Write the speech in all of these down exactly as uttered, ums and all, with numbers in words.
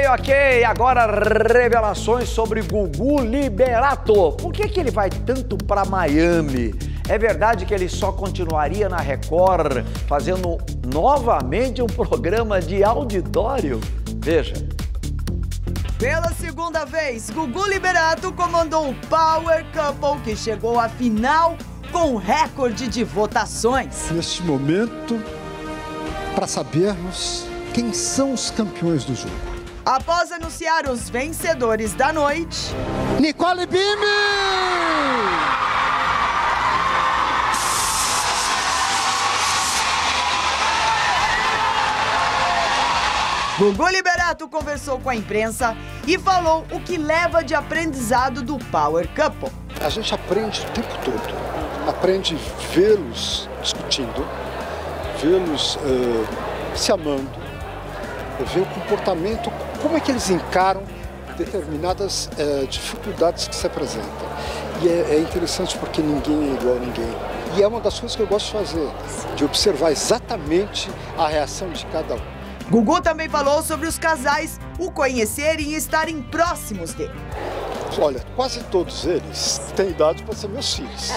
ok. Agora revelações sobre Gugu Liberato. Por que que ele vai tanto para Miami? É verdade que ele só continuaria na Record fazendo novamente um programa de auditório? Veja. Pela segunda vez, Gugu Liberato comandou o Power Couple, que chegou à final com recorde de votações. Neste momento, para sabermos quem são os campeões do jogo. Após anunciar os vencedores da noite... Nicole Bimbi! Gugu Liberato conversou com a imprensa e falou o que leva de aprendizado do Power Couple. A gente aprende o tempo todo. Aprende vê-los discutindo, vê-los uh, se amando, ver o comportamento, como é que eles encaram determinadas uh, dificuldades que se apresentam. E é, é interessante porque ninguém é igual a ninguém. E é uma das coisas que eu gosto de fazer, de observar exatamente a reação de cada um. Gugu também falou sobre os casais o conhecerem e estarem próximos dele. Olha, quase todos eles têm idade para ser meus filhos.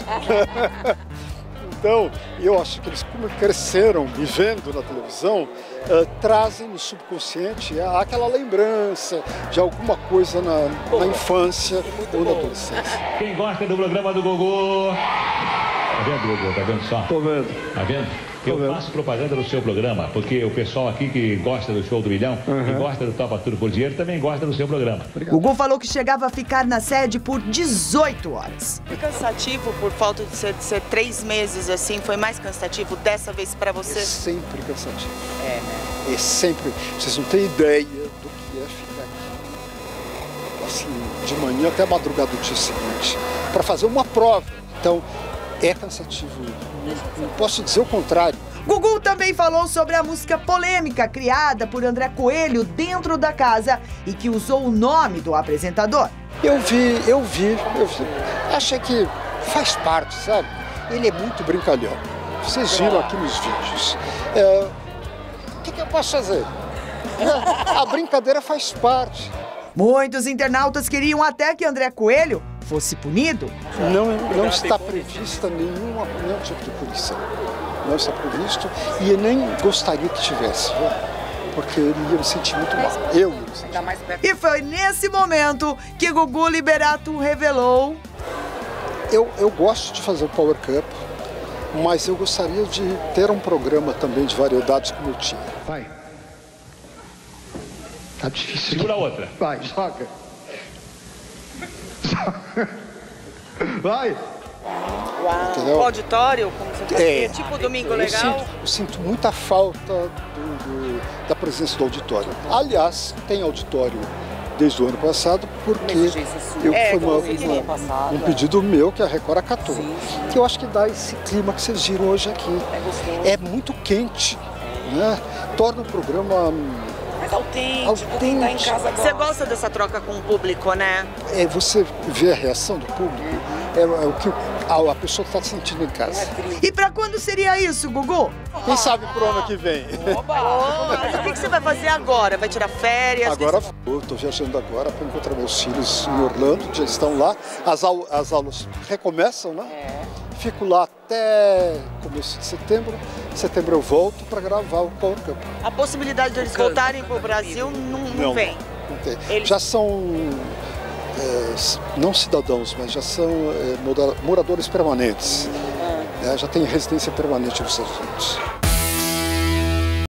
Então, eu acho que eles, como cresceram me vendo na televisão, uh, trazem no subconsciente aquela lembrança de alguma coisa na, na infância ou na adolescência. Quem gosta do programa do Gugu? Tá vendo, Gugu? Tá vendo só? Tô vendo. Tá vendo? Eu faço propaganda do seu programa, porque o pessoal aqui que gosta do Show do Milhão, uhum. que gosta do Topa Tudo por Dinheiro, também gosta do seu programa. Obrigado. Gugu falou que chegava a ficar na sede por dezoito horas. Foi cansativo por falta de ser, de ser três meses assim? Foi mais cansativo dessa vez para você? É sempre cansativo. É, né? É sempre. Vocês não têm ideia do que é ficar aqui, assim, de manhã até a madrugada do dia seguinte, para fazer uma prova. Então, é cansativo. Não posso dizer o contrário. Gugu também falou sobre a música polêmica criada por André Coelho dentro da casa e que usou o nome do apresentador. Eu vi, eu vi, eu vi. Achei que faz parte, sabe? Ele é muito brincalhão. Vocês viram aqui nos vídeos. É, o que, que eu posso fazer? A brincadeira faz parte. Muitos internautas queriam até que André Coelho fosse punido. Não, não está prevista nenhuma, nenhum tipo de punição. Não está previsto e eu nem gostaria que tivesse, viu? Porque eu ia me sentir muito mal. Eu ia me sentir mal. E foi nesse momento que Gugu Liberato revelou... Eu, eu gosto de fazer o Power Cup, mas eu gostaria de ter um programa também de variedades como eu tinha. Vai. Tá difícil. Segura a outra. Vai, joga. Vai! Uau. Entendeu? O auditório, como você fazia, é, tipo Domingo eu Legal? Sinto, eu sinto muita falta do, do, da presença do auditório. Aliás, tem auditório desde o ano passado, porque eu, é, foi uma, uma, um pedido meu que a Record acatou. Sim, sim. Que eu acho que dá esse clima que vocês viram hoje aqui. É, é muito quente, né? Torna o programa... Mas autêntico, quem tá em casa gosta. Você gosta dessa troca com o público, né? É, você vê a reação do público, é, é o que a, a pessoa está sentindo em casa. E pra quando seria isso, Gugu? Quem sabe pro ano que vem. Oba! Oh, o que, que você vai fazer agora? Vai tirar férias? Agora eu estou viajando agora para encontrar meus filhos em Orlando, já estão lá. As, au as aulas recomeçam, né? É. Fico lá até começo de setembro. Em setembro eu volto para gravar o Power Cup. A possibilidade de eles voltarem para o Brasil não, não, não vem? Não tem. Eles... Já são, é, não cidadãos, mas já são é, moradores permanentes. Uhum. É, já tem residência permanente nos Estados Unidos.